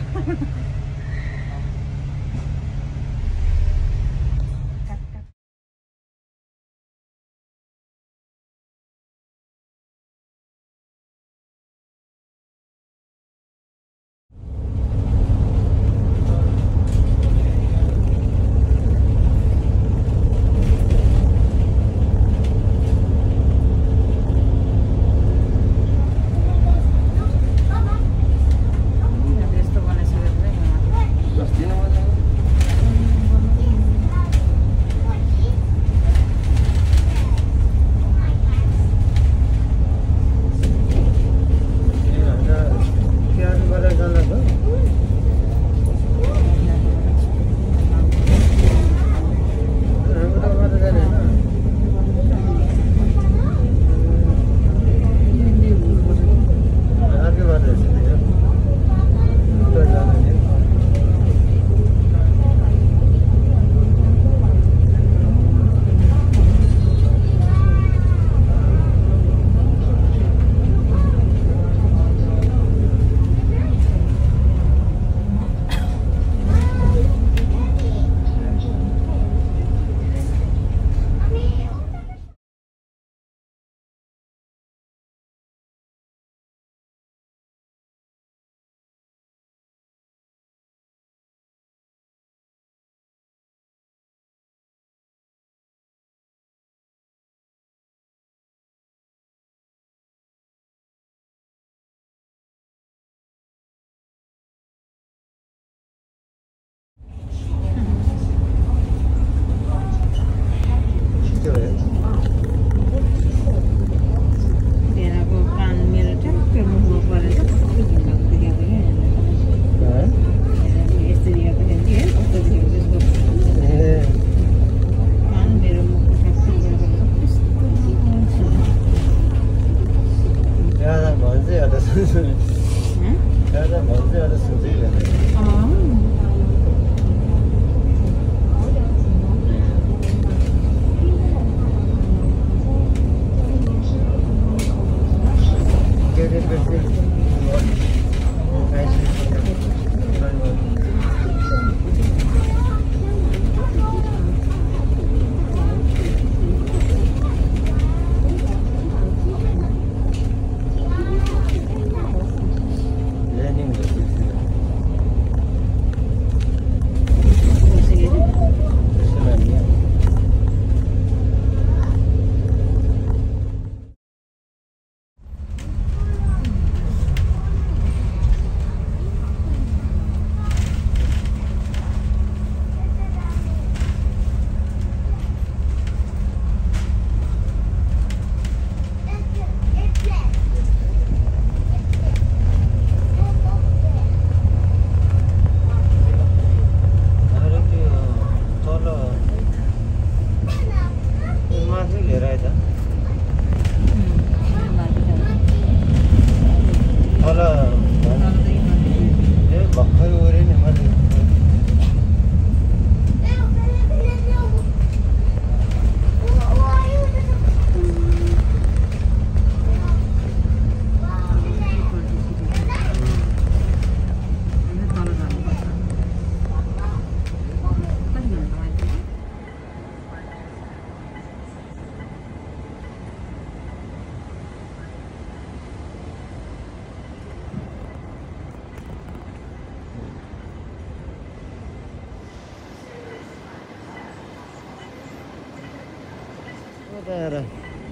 Era.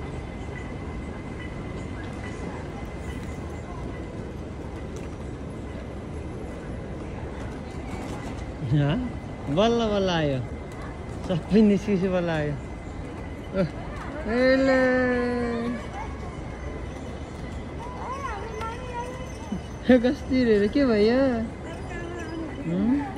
बल्ल बल्ल आयो सबै निस्किसु बल्ल आयो कस्ती रे के भयो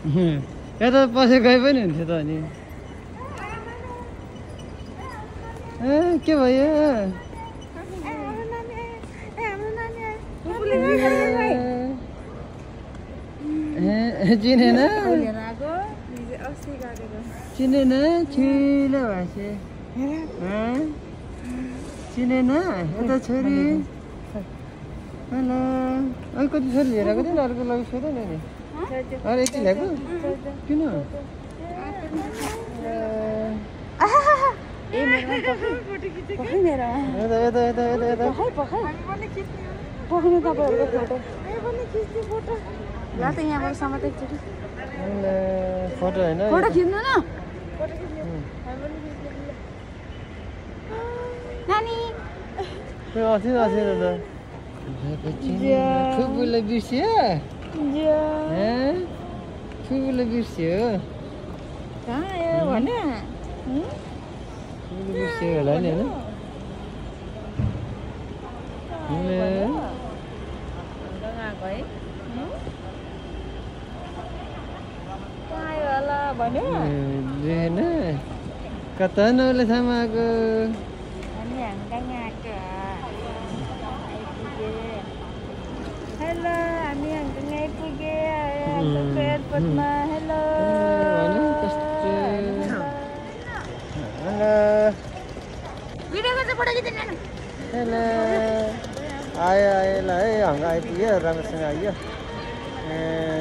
यता पछि गए पनि हुन्थ्यो त अनि के भयो चिनेन चिनेन छिलो भाषे चिनेन यता छोरी हेलो अहिले कति छोरी लिएर आएको थियो अर्को लागि सोधेन नि अरे यति ल्याएको किन फोटो होइन फोटो खिच्नु न नानी फुपूलाई बिर्सियो फुपूलाई बिर्सियो कहाँ आयो भन फुपूले बिर्सियो होला नि होइन होइन कता नौले थामाको हेलो हामी हामी आइपुगे एयरपोर्टमा हेलो भिडियोको चाहिँ फोटो खिच्दैन हेलो आयो आयो ल है हङ्गा आइपुग्यो राम्रोसँग आइयो